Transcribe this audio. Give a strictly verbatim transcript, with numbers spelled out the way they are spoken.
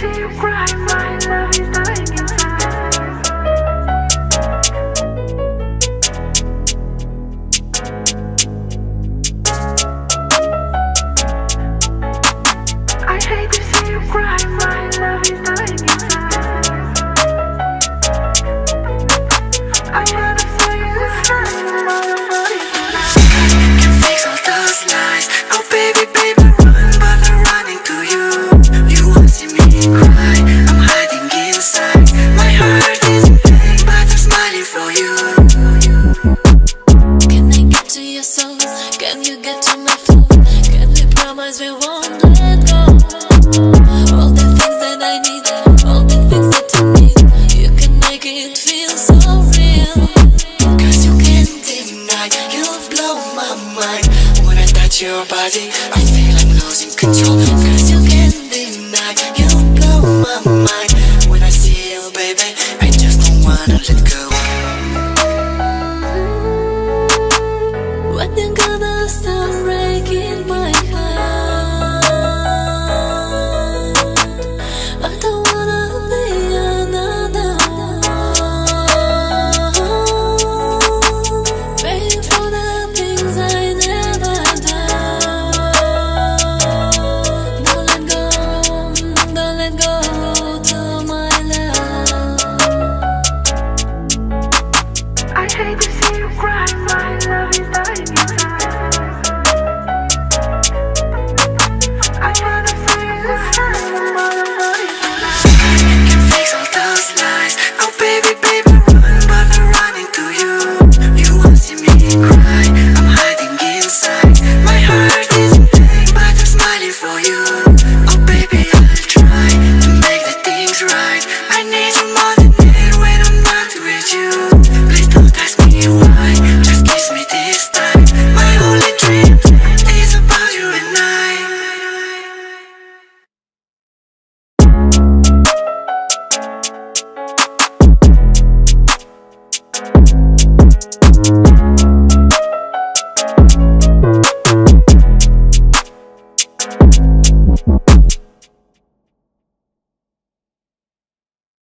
see you cry, my love is dying inside. I hate to see you cry, my love is dying inside. I wanna see you smile, motherfucker. You can fix all those lies. Oh baby, baby, run, but I'm running to you. You won't see me cry, I'm hiding inside. My heart is in pain, but I'm smiling for you. Can I get to your soul? Can you get to my flow? Can we promise we won't let go? All the things that I need, all the things that you need, you can make it feel so real. Cause you can't deny, you've blown my mind. When I touch your body, I feel I'm losing control.